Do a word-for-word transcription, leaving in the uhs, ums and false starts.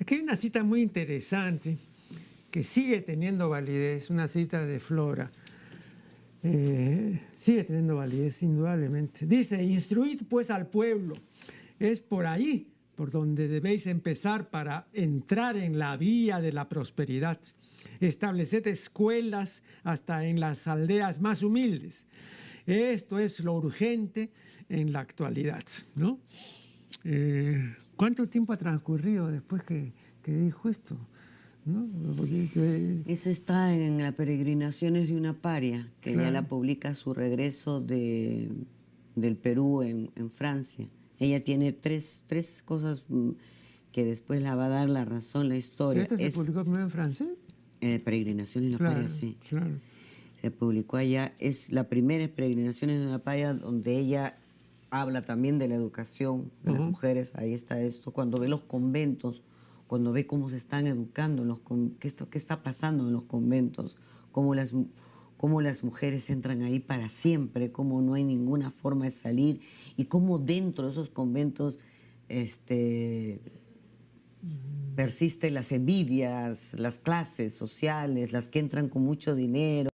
Aquí hay una cita muy interesante que sigue teniendo validez, una cita de Flora. Eh, sigue teniendo validez, indudablemente. Dice, instruid pues al pueblo. Es por ahí por donde debéis empezar para entrar en la vía de la prosperidad. Estableced escuelas hasta en las aldeas más humildes. Esto es lo urgente en la actualidad, ¿no? Eh, ¿Cuánto tiempo ha transcurrido después que, que dijo esto? ¿No? Porque, Esa está en las peregrinaciones de una paria, que claro. ella la publica a su regreso de, del Perú en, en Francia. Ella tiene tres, tres cosas que después la va a dar la razón, la historia. ¿Esto se es, publicó primero en francés? Eh, peregrinaciones de una Claro, paria, sí. claro. Se publicó allá. Es la primera peregrinaciones de una paria donde ella habla también de la educación de Ajá. las mujeres. Ahí está esto. Cuando ve los conventos, cuando ve cómo se están educando, en los con, qué, está, qué está pasando en los conventos, cómo las, cómo las mujeres entran ahí para siempre, cómo no hay ninguna forma de salir y cómo dentro de esos conventos este, persisten las envidias, las clases sociales, las que entran con mucho dinero.